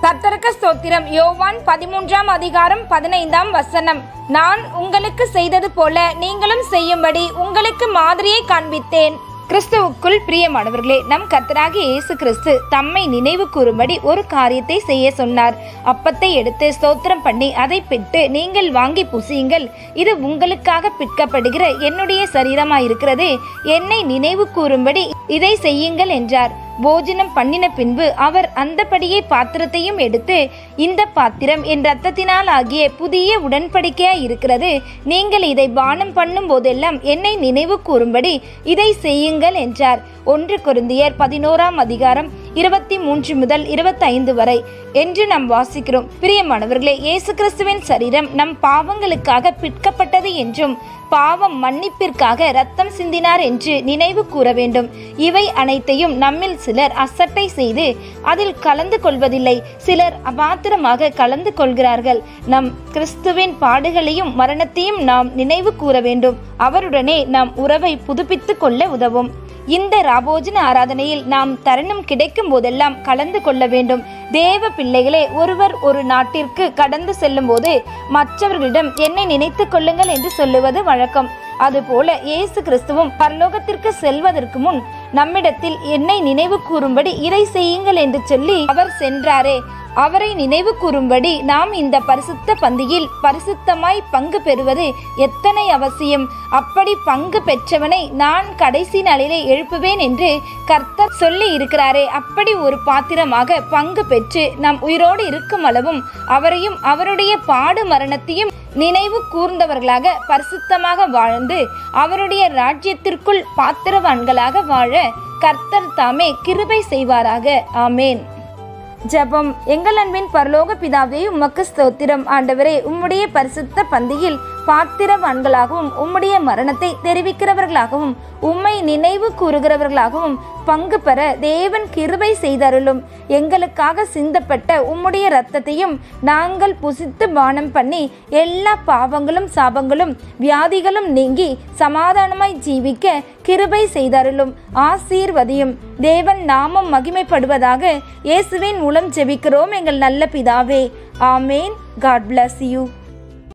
கர்த்தருக்கு ஸ்தோத்திரம். யோவான் 13ஆம் அதிகாரம் 15ஆம் வசனம். நான் உங்களுக்கு செய்தது போல நீங்களும் செய்யும்படி உங்களுக்கு மாதிரியை காண்பித்தேன். கிறிஸ்துவுக்குள் பிரியமானவர்களே, நம் கர்த்தராகிய இயேசு கிறிஸ்து தம்மை நினைவு கூறும்படி ஒரு காரியத்தை செய்ய சொன்னார். அப்பத்தை எடுத்து ஸ்தோத்திரம் பண்ணி அதை பிட்டு, நீங்கள் வாங்கி புசியுங்கள், இது உங்களுக்காக பிற்கப்படுகிற என்னுடைய சரீரமாயிருக்கிறது, என்னை நினைவு கூறும்படி இதை செய்யுங்கள் என்றார். போஜனம் பண்ணின பின்பு அவர் அந்தபடியே பாத்திரத்தையும் எடுத்து, இந்த பாத்திரம் என் இரத்தத்தினால் ஆகிய புதிய உடன்படிக்கையாய் இருக்கிறது, நீங்கள் இதை பானம் பண்ணும் போதெல்லாம் என்னை நினைவு கூறும்படி இதை செய்யுங்கள் என்றார். 1 கொரிந்தியர் 11ஆம் அதிகாரம் 23 முதல் 25 வரை என்று நாம் வாசிக்கிறோம். பிரியமானவர்களே, இயேசு கிறிஸ்துவின் சரீரம் நம் பாவங்களுக்காக பிற்கப்பட்டது என்றும் பாவம் மன்னிப்பிற்காக இரத்தம் சிந்தினார் என்று நினைவு கூற வேண்டும். இவை அனைத்தையும் நம்மில் சிலர் அசட்டை செய்து அதில் கலந்து கொள்வதில்லை. சிலர் அபாத்திரமாக கலந்து கொள்கிறார்கள். நம் கிறிஸ்துவின் பாடுகளையும் மரணத்தையும் நாம் நினைவு கூற வேண்டும். அவருடனே நாம் உறவை புதுப்பித்து கொள்ள உதவும். இந்த ராபோஜன ஆராதனையில் நாம் தருணம் கிடைக்கும் போதெல்லாம் கலந்து கொள்ள வேண்டும். தேவ பிள்ளைகளே, ஒருவர் ஒரு நாட்டிற்கு கடந்து செல்லும் போது மற்றவர்களிடம் என்னை நினைத்து கொள்ளுங்கள் என்று சொல்லுவது வழக்கம். அதுபோல இயேசு கிறிஸ்துவும் பரலோகத்திற்கு செல்வதற்கு முன் நம்மிடத்தில் என்னை நினைவு கூறும்படி இதை செய்யுங்கள் என்று சொல்லி அவர் சென்றாரே, அவரை நினைவு கூறும்படி நாம் இந்த பரிசுத்த பந்தியில் பரிசுத்தமாய் பங்கு பெறுவது எத்தனை அவசியம். அப்படி பங்கு பெற்றவனை நான் கடைசி நாளிலே எழுப்புவேன் என்று கர்த்தர் சொல்லி இருக்கிறாரே, அப்படி ஒரு பாத்திரமாக பங்கு பெற்று நாம் உயிரோடு இருக்கும் அளவும் அவரையும் அவருடைய பாடு மரணத்தையும் நினைவு கூர்ந்தவர்களாக பரிசுத்தமாக வாழ்ந்து அவருடைய ராஜ்யத்திற்குள் பாத்திரவான்களாக வாழ கர்த்தர் தாமே கிருபை செய்வாராக. ஆமேன். ஜெபம். எங்கள் அன்பின் பரலோக பிதாவே, உமக்கு ஸ்தோத்திரம். ஆண்டவரே, உம்முடைய பரிசுத்த பந்தியில் பாத்திரவான்களாகவும் உம்முடைய மரணத்தை தெரிவிக்கிறவர்களாகவும் உம்மை நினைவு கூறுகிறவர்களாகவும் பங்கு பெற தேவன் கிருபை செய்தருளும். எங்களுக்காக சிந்தப்பட்ட உம்முடைய இரத்தத்தையும் நாங்கள் புசித்து பானம் பண்ணி எல்லா பாவங்களும் சாபங்களும் வியாதிகளும் நீங்கி சமாதானமாய் ஜீவிக்க கிருபை செய்தருளும். ஆசீர்வதியும். தேவன் நாமம் மகிமைப்படுவதாக. இயேசுவின் மூலம் ஜெபிக்கிறோம் எங்கள் நல்ல பிதாவே. ஆமேன். God bless you.